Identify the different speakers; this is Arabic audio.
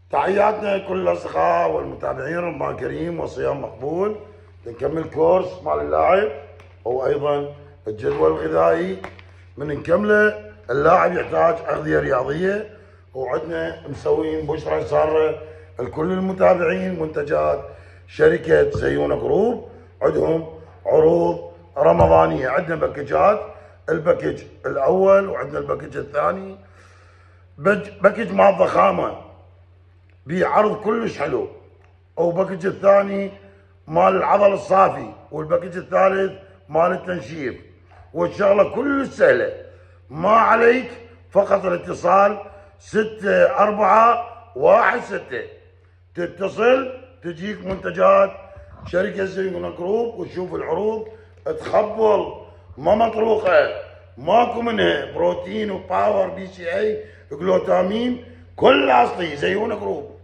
Speaker 1: تحياتنا لكل الاصدقاء والمتابعين، رمضان كريم وصيام مقبول. نكمل كورس مال اللاعب وايضا الجدول الغذائي من نكمله. اللاعب يحتاج اغذيه رياضيه، وعندنا مسوين بشرى ساره لكل المتابعين منتجات شركه زيونه جروب. عندهم عروض رمضانيه، عندنا باكجات، الباكج الاول وعندنا الباكج الثاني. باكج مال الضخامه بعرض كلش حلو، وباكج الثاني مال العضل الصافي، والباكج الثالث مال التنشيف. والشغله كلش سهله، ما عليك فقط الاتصال 6416 تتصل تجيك منتجات شركه زيونه جروب وتشوف العروض تخبل، ما مطروقه، ماكو منها بروتين وباور بي سي اي جلوتامين، كل اصلي زيونه جروب.